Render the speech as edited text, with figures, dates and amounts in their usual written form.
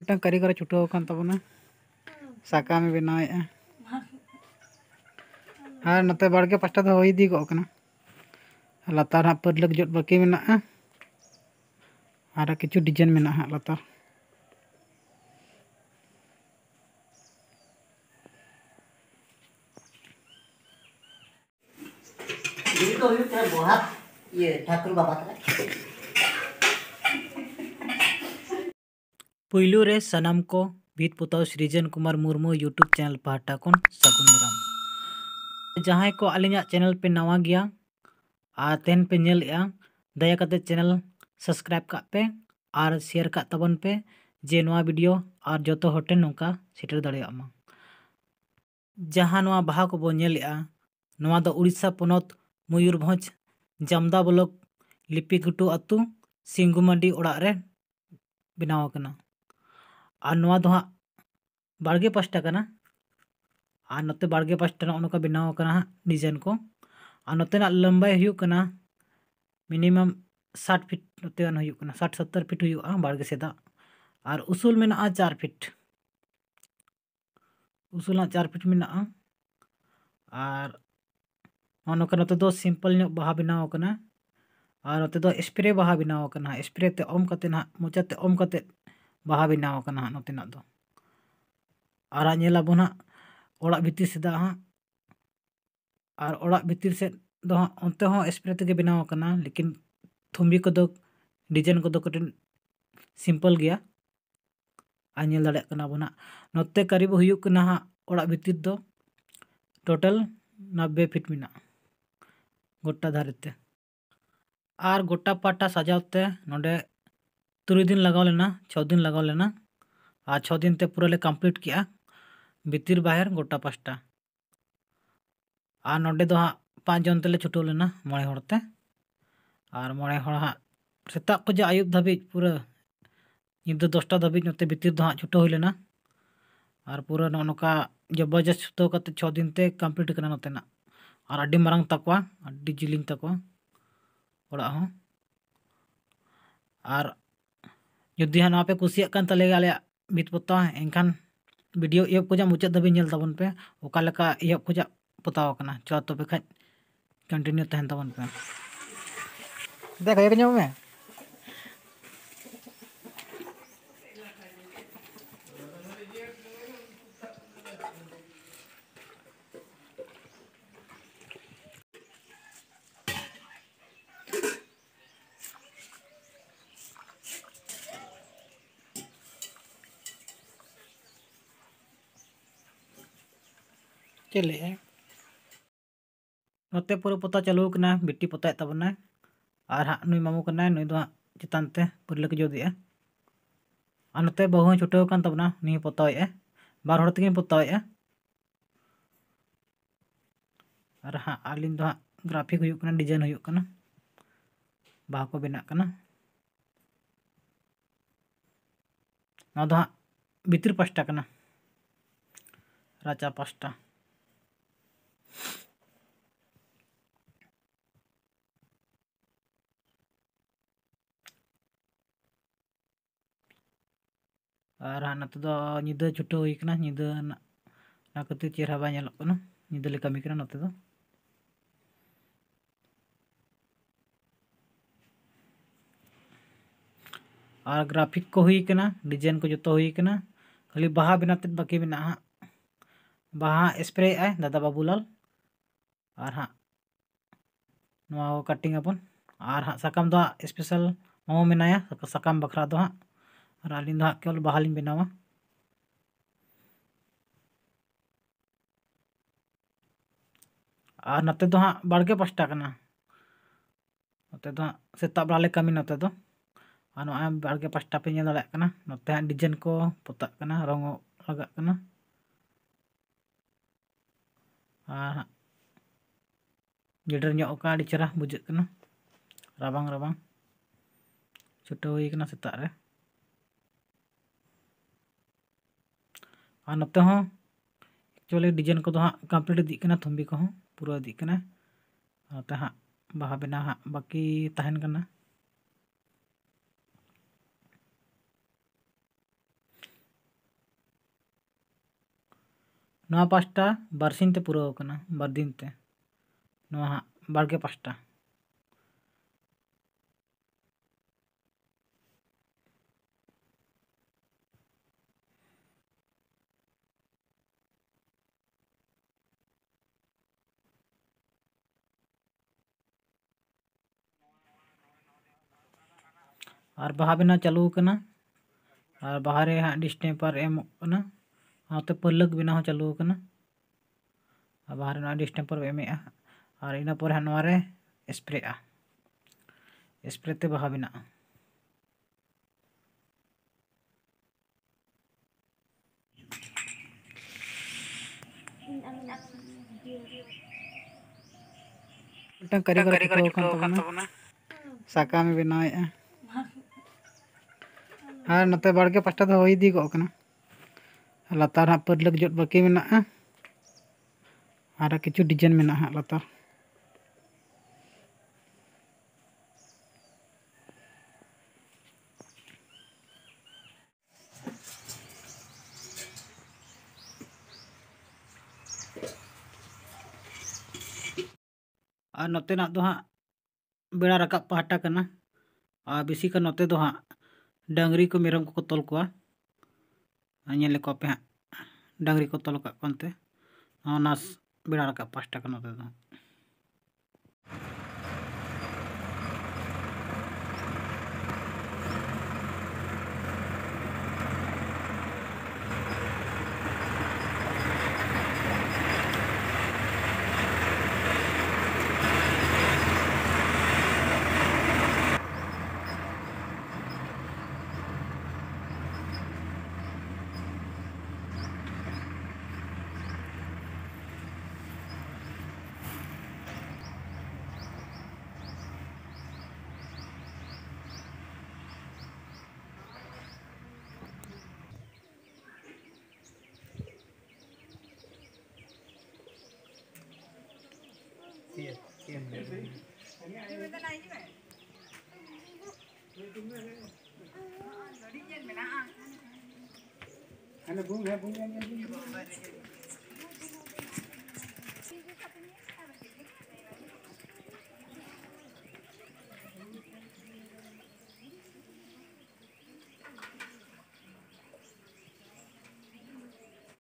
कारीगर छुटाव कान तबना साकाम बनावेगा और नते बाड़गे पास्टा दो होई दी गो कना लतार हा परलक जोट बाकी मेना और किछु डिजाइन मेना हा लतार पुइलू रे सनम को भीत पुताव सृजन कुमार मुर्मू यूट्यूब चैनल पाहटा कोन सगुन दाराम जहां को अलिया चैनल पे नवा गया और तेन पे नेलया दया कते चैनल सब्सक्राइब का पे और शेयर का तबन पे जे नवा वीडियो और जोतो होटे नोका सेटर दाड़ेयामा जहां नवा बाहा को बो नेलया नवा द उड़ीसा पोनोत मयूरभंज जामदा ब्लॉक लिपिघुटू अतु सिंगुमांडी ओड़ा रे बनाव कना और नवा दो हाँ बाड़गे पास्टा कना और नते बाड़गे पास्टा नोका बनाव कना डिजाइन को और नते लंबाई हुयु कना मिनिमम 60 फीट नते 60-70 फीट हुआ बाड़गे सेदा और उसूल में 4 फीट उसूल 4 फीट में और नोका नते दो सिंपल नो बाहा बनाव कना और नते दो स्प्रे बाहा बनाव कना स्प्रे ते ओम कते ना मोचाते ओम कते बाहा बनाव कना नते ना दो और नेलाबो ना ओड़ा भितिर सेदा और ओड़ा भितिर से दो अंते हो स्प्रे तेगे बनाव कना लेकिन थुम्बी को दो डिजाइन को दो कटिन सिंपल गया आ नेल दाड़े कना बोना नते करीब हुयु कना ओड़ा भितिर दो टोटल 90 फीट मिना गोटा धारेते और गोटा पाटा सजावते नोडे 3 दिन लगाव लेना 6 दिन लगाव लेना और 6 दिन ते पूरा ले कंप्लीट किया भीतर बाहर गोटा पास्टा और नोडे दो 5 जन तेले छुटो लेना मोड़े होड़ते और मोड़े होड़ सेता को जे आयुब धाबी पूरा निदा 10टा धाबी नोते भीतर दो छुटो हो लेना और पूरा नोका जबरदस्त छुटो कते 6 दिन ते कंप्लीट करना नोतेना और अड्डी मारंग तकवा अड्डी जिलिंग तकवा ओड़ा हो और जुदी हाँ ना पे कुसिया कान तले आले भीत पोता एनखान वीडियो एप को मुचाद धाबी नेल तबन पे ओका लेका एप को पोताव कना चलो तबे खाज कंटिन्यू तहन तबन पे देख एक ᱧᱚᱜ में चले नोते पूरा पोता चालू कना बिट्टी पोताय तबना और हाँ नुई मामू कना नुई दो चितान ते पुरले के जोदी और नोते बहु छुटो कान तबना नी पोतावे बार होड़ तेगे पोतावे और हाँ आलिन दो ग्राफिक हुयु कना डिजाइन हुयु कना बाहा को बेना कना ना दो भीतर पास्टा कना राचा पास्टा और हाँ नते दो निदा छुटो हुई कना निदा ना कते चेहरा बा नेलक कना निदा ले कमी कना नते दो और ग्राफिक को हुई कना डिजाइन को जो हुई कना खाली बाहा बनाते बाकी बना बाहा स्प्रे है दादा बाबूलाल और हाँ नवा कटिंग अपन और हाँ साकाम दो स्पेशल मोमो मेनाया साकाम बखरा दो और आलिन दो केवल बाहा लिन बनावा और नते दो बाड़गे पास्टा कना नते दो सेता बड़ा ले कमी नते दो और नवा बाड़गे पास्टा पे नेल दाड़े कना नते डिजाइन को पोता कना रंग लगा कना और जेडर ᱧᱚᱜ का अड़ी चेहरा बुझे कना राबांग राबांग छुटो हुई कना सेता रे और नते हो एक्चुअली डिजाइन को दो कंप्लीट दी कना थुम्बी को पूरा दी कना नते हाँ बाहा बना बाकी तहन कना नवा पास्टा बारसिन ते पूरा होकना बार दिन ते नवा बारगे पास्टा और बाहा बेना चालू करना और बाहर हाँ डिस्टेम्पर एम करना हाँ पलक बेना चालू करना और बाहर ना डिस्टेम्पर एम और इन पर हाँ स्प्रे स्प्रे ते बाहा बेना कारीगर छुटो साका में बनावे और नते बाड़गे पास्टा तो होई दी गना लातार हाँ पलक जोट बाकी मेना और किछु डिजाइन मेना हाँ लातार और नोते ना दो हाँ बेड़ा रकाब पहाटा करना और बेसी का नोते दो हाँ डांगरी को मेरम को तोल को नेल को पे हाँ डांगरी को तोल काते नास बेड़ा रकाब पास्टा का नोते दो